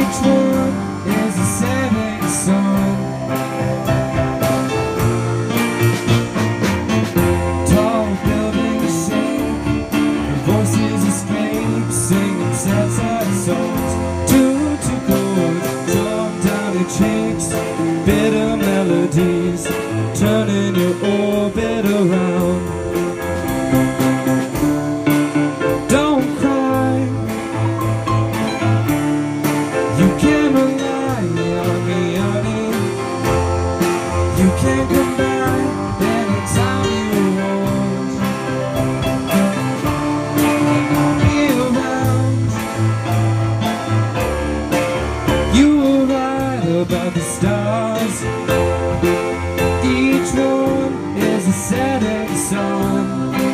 Each one is a setting sun. Tall buildings shake, their voices escape, singing sad songs. Two chords drawn down your cheeks, bitter melodies turning your orbit around. Don't cry, you can rely on me, honey. You can come back anytime you want. I'll be around. You were right about the stars. Each one is a setting sun.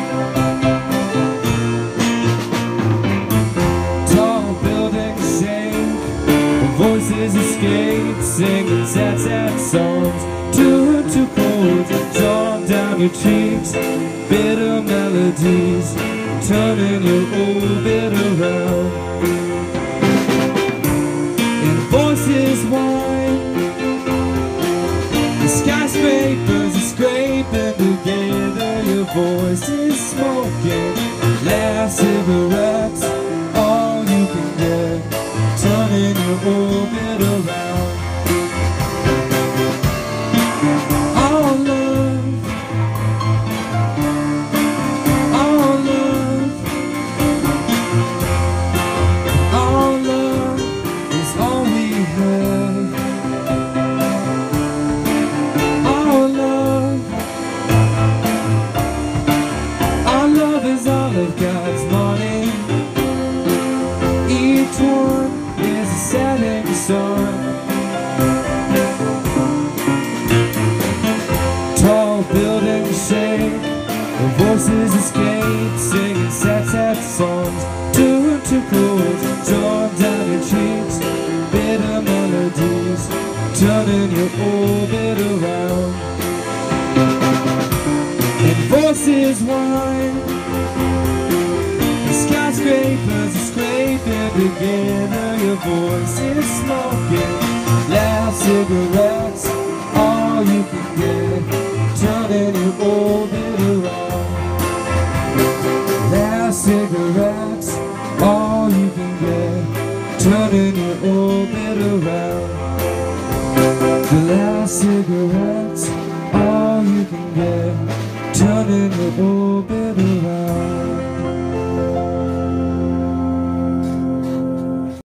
Tall buildings shake, voices escape, singing sad songs. Two chords drawn down your cheeks, bitter melodies turning your orbit around. And voices whine, the skyscrapers are scraping together. Your voice is smoking, last cigarettes, all you can get, turning your orbit around. All love, all love, all love is all we have. All love is all of God's money. Each one is a setting sun. Tall buildings shake, the voices escape, singing sad songs. Two chords drawn down your cheeks, bitter melodies turning your orbit around. And voices whine, the skyscrapers are scraping together. Your voice is smoking, last cigarettes, all you can get, turning your orbit around. Last cigarettes, all you can get, turning your orbit around. The last cigarettes, all you can get, turning your orbit around.